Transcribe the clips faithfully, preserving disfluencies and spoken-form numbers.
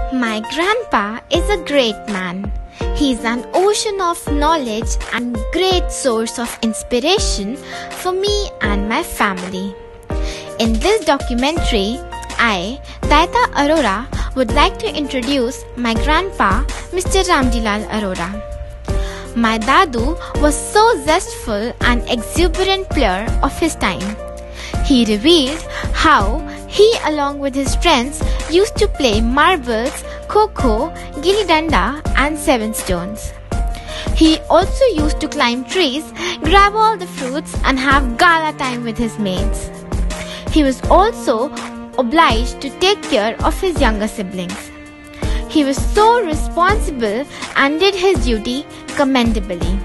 My grandpa is a great man. He's an ocean of knowledge and great source of inspiration for me and my family. In this documentary, I, Daita Arora, would like to introduce my grandpa, Mister Ramjilal Arora. My dadu was so zestful and exuberant player of his time. He revealed how he, along with his friends, used to play marbles, kho-kho, gilli danda and seven stones. He also used to climb trees, grab all the fruits and have gala time with his mates. He was also obliged to take care of his younger siblings. He was so responsible and did his duty commendably.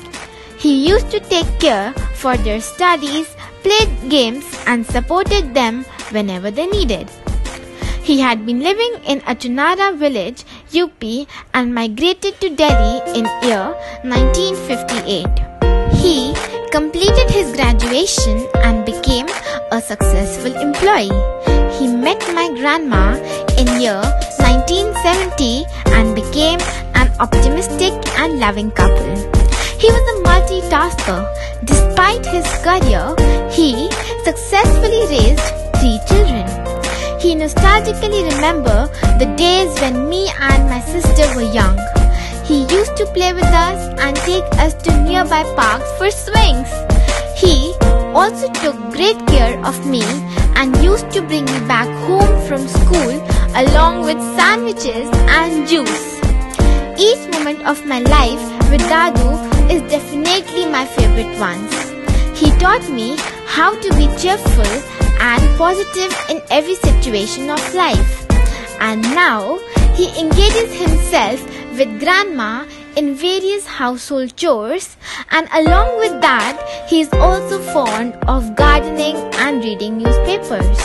He used to take care for their studies, played games and supported them whenever they needed. He had been living in Achunara village, U P and migrated to Delhi in year nineteen fifty-eight. He completed his graduation and became a successful employee. He met my grandma in year nineteen seventy and became an optimistic and loving couple. He was a multitasker. Despite his career, he successfully raised three children. He nostalgically remembers the days when me and my sister were young. He used to play with us and take us to nearby parks for swings. He also took great care of me and used to bring me back home from school along with sandwiches and juice. Each moment of my life with Dadu is definitely my favorite ones. He taught me how to be cheerful and positive in every situation of life. And now he engages himself with grandma in various household chores, and along with that he is also fond of gardening and reading newspapers.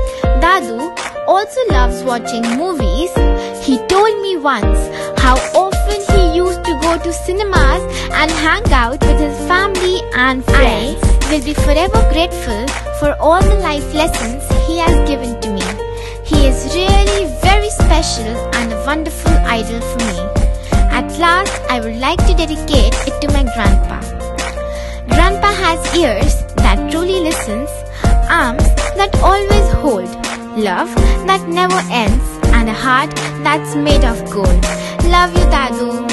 Dadu also loves watching movies. He told me once how often he used to go to cinemas and hang out with his family and friends. I will be forever grateful for all the life lessons he has given to me. He is really very special and a wonderful idol for me. At last, I would like to dedicate it to my grandpa. Grandpa has ears that truly listens, arms that always hold, love that never ends, and a heart that's made of gold. Love you, Dadu.